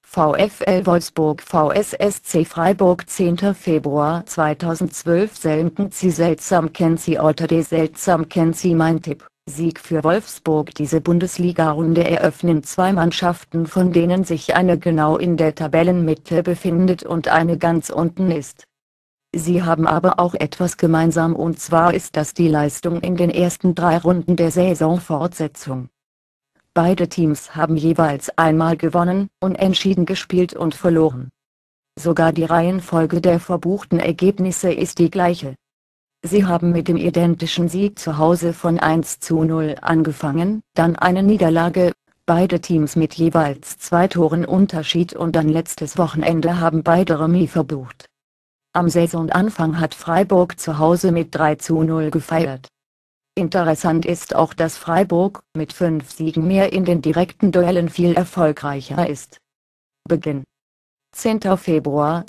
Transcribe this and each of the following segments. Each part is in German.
VfL Wolfsburg vs SC Freiburg 10. Februar 2012 Selten Sie seltsam kennt Sie Otterday seltsam kennt Sie mein Tipp, Sieg für Wolfsburg. Diese Bundesliga-Runde eröffnen zwei Mannschaften, von denen sich eine genau in der Tabellenmitte befindet und eine ganz unten ist. Sie haben aber auch etwas gemeinsam, und zwar ist das die Leistung in den ersten 3 Runden der Saisonfortsetzung. Beide Teams haben jeweils einmal gewonnen, unentschieden gespielt und verloren. Sogar die Reihenfolge der verbuchten Ergebnisse ist die gleiche. Sie haben mit dem identischen Sieg zu Hause von 1:0 angefangen, dann eine Niederlage, beide Teams mit jeweils 2 Toren Unterschied, und dann letztes Wochenende haben beide Remis verbucht. Am Saisonanfang hat Freiburg zu Hause mit 3:0 gefeiert. Interessant ist auch, dass Freiburg mit 5 Siegen mehr in den direkten Duellen viel erfolgreicher ist. Beginn: 10. Februar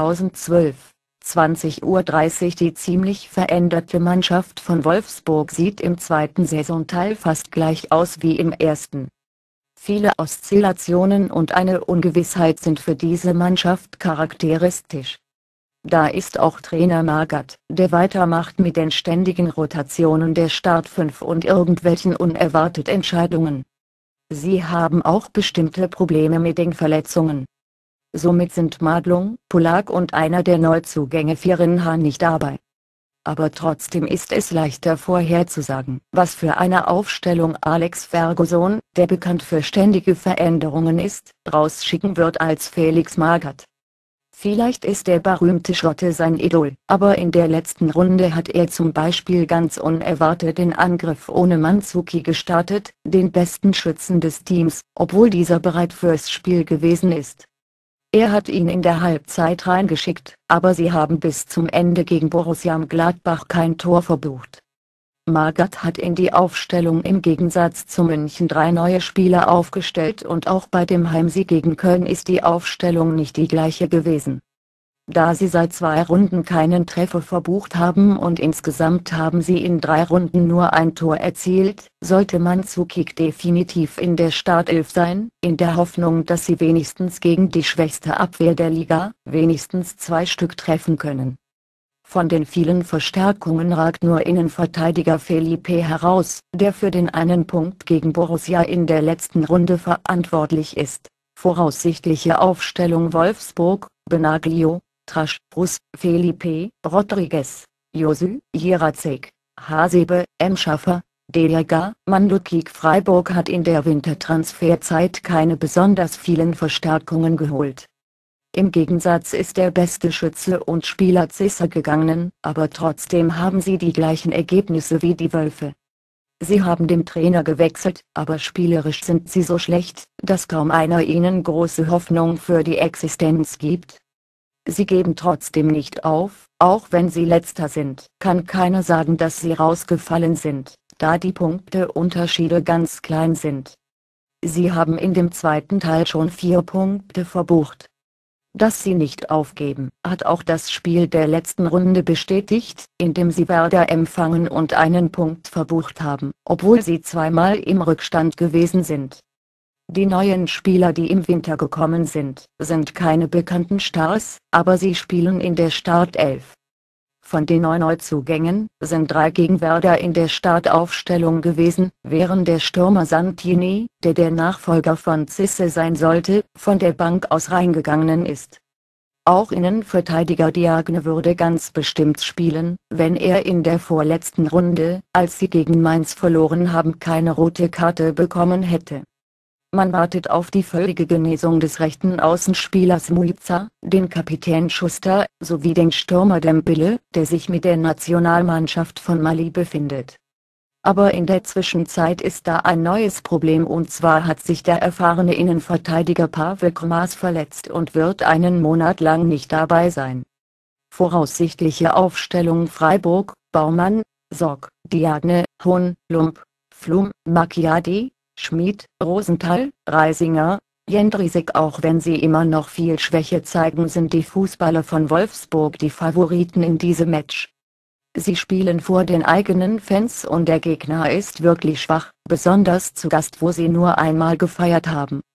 2012, 20:30 Uhr. Die ziemlich veränderte Mannschaft von Wolfsburg sieht im zweiten Saisonteil fast gleich aus wie im ersten. Viele Oszillationen und eine Ungewissheit sind für diese Mannschaft charakteristisch. Da ist auch Trainer Magath, der weitermacht mit den ständigen Rotationen der Startfünf und irgendwelchen unerwarteten Entscheidungen. Sie haben auch bestimmte Probleme mit den Verletzungen. Somit sind Madlung, Polak und einer der Neuzugänge Firenha nicht dabei. Aber trotzdem ist es leichter vorherzusagen, was für eine Aufstellung Alex Ferguson, der bekannt für ständige Veränderungen ist, rausschicken wird als Felix Magath. Vielleicht ist der berühmte Schotte sein Idol, aber in der letzten Runde hat er zum Beispiel ganz unerwartet den Angriff ohne Mandzukic gestartet, den besten Schützen des Teams, obwohl dieser bereit fürs Spiel gewesen ist. Er hat ihn in der Halbzeit reingeschickt, aber sie haben bis zum Ende gegen Borussia Mönchengladbach kein Tor verbucht. Magath hat in die Aufstellung im Gegensatz zu München 3 neue Spieler aufgestellt, und auch bei dem Heimsieg gegen Köln ist die Aufstellung nicht die gleiche gewesen. Da sie seit 2 Runden keinen Treffer verbucht haben und insgesamt haben sie in 3 Runden nur ein Tor erzielt, sollte Mandzukic definitiv in der Startelf sein, in der Hoffnung, dass sie wenigstens gegen die schwächste Abwehr der Liga wenigstens 2 Stück treffen können. Von den vielen Verstärkungen ragt nur Innenverteidiger Felipe heraus, der für den einen Punkt gegen Borussia in der letzten Runde verantwortlich ist. Voraussichtliche Aufstellung: Wolfsburg: Benaglio, Trasch, Brus, Felipe, Rodriguez, Josu, Jiracek, Hasebe, Schaffer, Deliga, Mandzukic. Freiburg hat in der Wintertransferzeit keine besonders vielen Verstärkungen geholt. Im Gegensatz ist der beste Schütze und Spieler Zisse gegangen, aber trotzdem haben sie die gleichen Ergebnisse wie die Wölfe. Sie haben den Trainer gewechselt, aber spielerisch sind sie so schlecht, dass kaum einer ihnen große Hoffnung für die Existenz gibt. Sie geben trotzdem nicht auf, auch wenn sie Letzter sind. Kann keiner sagen, dass sie rausgefallen sind, da die Punkteunterschiede ganz klein sind. Sie haben in dem zweiten Teil schon 4 Punkte verbucht. Dass sie nicht aufgeben, hat auch das Spiel der letzten Runde bestätigt, in dem sie Werder empfangen und einen Punkt verbucht haben, obwohl sie zweimal im Rückstand gewesen sind. Die neuen Spieler, die im Winter gekommen sind, sind keine bekannten Stars, aber sie spielen in der Startelf. Von den 9 Neuzugängen sind 3 gegen Werder in der Startaufstellung gewesen, während der Stürmer Santini, der Nachfolger von Zisse sein sollte, von der Bank aus reingegangen ist. Auch Innenverteidiger Diagne würde ganz bestimmt spielen, wenn er in der vorletzten Runde, als sie gegen Mainz verloren haben, keine rote Karte bekommen hätte. Man wartet auf die völlige Genesung des rechten Außenspielers Muiza, den Kapitän Schuster, sowie den Stürmer Dembele, der sich mit der Nationalmannschaft von Mali befindet. Aber in der Zwischenzeit ist da ein neues Problem, und zwar hat sich der erfahrene Innenverteidiger Pavel Gromas verletzt und wird einen Monat lang nicht dabei sein. Voraussichtliche Aufstellung: Freiburg: Baumann, Sorg, Diagne, Hohn, Lump, Flum, Macchiadi, Schmid, Rosenthal, Reisinger, Jendrisek. Auch wenn sie immer noch viel Schwäche zeigen, sind die Fußballer von Wolfsburg die Favoriten in diesem Match. Sie spielen vor den eigenen Fans und der Gegner ist wirklich schwach, besonders zu Gast, wo sie nur einmal gefeiert haben.